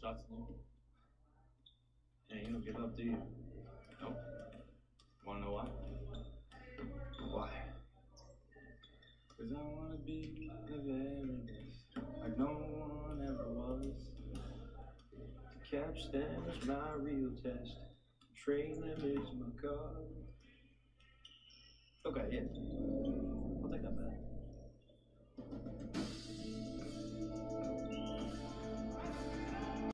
thoughts, Luke? Yeah, you don't give up, do you? Nope. Wanna know why? Why? Cause I wanna be the very best, like no one ever was. To catch them is my real test, to train them is my cause. Okay, yeah. I'll take that back.